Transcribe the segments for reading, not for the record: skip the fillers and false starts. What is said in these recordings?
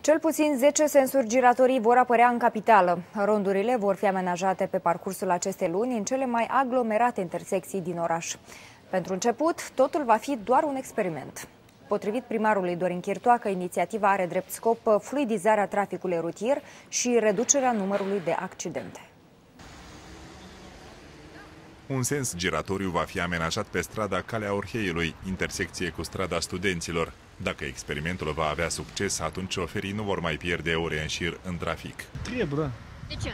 Cel puțin 10 sensuri giratorii vor apărea în capitală. Rondurile vor fi amenajate pe parcursul acestei luni în cele mai aglomerate intersecții din oraș. Pentru început, totul va fi doar un experiment. Potrivit primarului Dorin Chirtoacă, inițiativa are drept scop fluidizarea traficului rutier și reducerea numărului de accidente. Un sens giratoriu va fi amenajat pe strada Calea Orheiului, intersecție cu strada Studenților. Dacă experimentul va avea succes, atunci șoferii nu vor mai pierde ore în șir în trafic. Trebuie. De ce?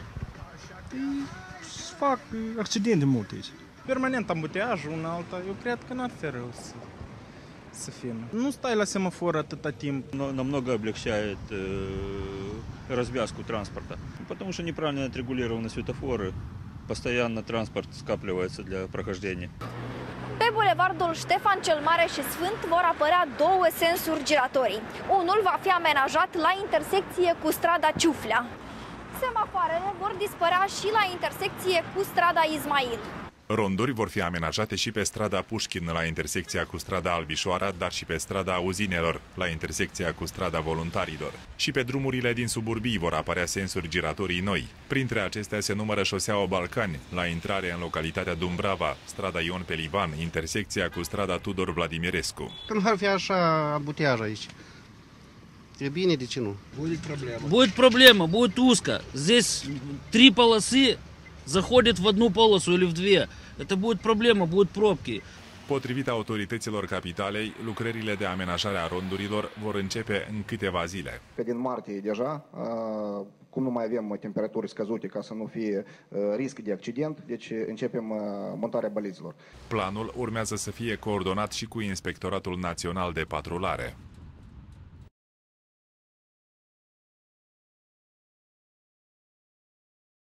Fac accidente multe aici. Permanent ambuteajul, una alta, eu cred că n-ar fi rău să fim. Nu stai la semafor atâta timp. Намного облегчает развязку транспорта, потому что неправильно отрегулированы светофоры. Постоянно транспорт скапливается для прохождения. Pe bulevardul Ștefan cel Mare și Sfânt vor apărea două sensuri giratorii. Unul va fi amenajat la intersecție cu strada Ciuflea. Semafoarele vor dispărea și la intersecție cu strada Ismail. Ronduri vor fi amenajate și pe strada Pușkin, la intersecția cu strada Albișoara, dar și pe strada Auzinelor, la intersecția cu strada Voluntarilor. Și pe drumurile din suburbii vor apărea sensuri giratorii noi. Printre acestea se numără șoseaua Balcani, la intrare în localitatea Dumbrava, strada Ion Pelivan, intersecția cu strada Tudor Vladimirescu. Când ar fi așa ambuteaj aici, e bine, de ce nu? Будет проблема, будет узко. Здесь 3 полосы заходят в одну полосу или в две. Это будет проблема, будут пробки. Potrivit autorităților capitalei, lucrările de amenajare a rondurilor vor începe în câteva zile. Că din martie deja, cum nu mai avem temperaturi scăzute ca să nu fie risc de accident, deci începem montarea balizilor. Planul urmează să fie coordonat și cu Inspectoratul Național de Patrulare.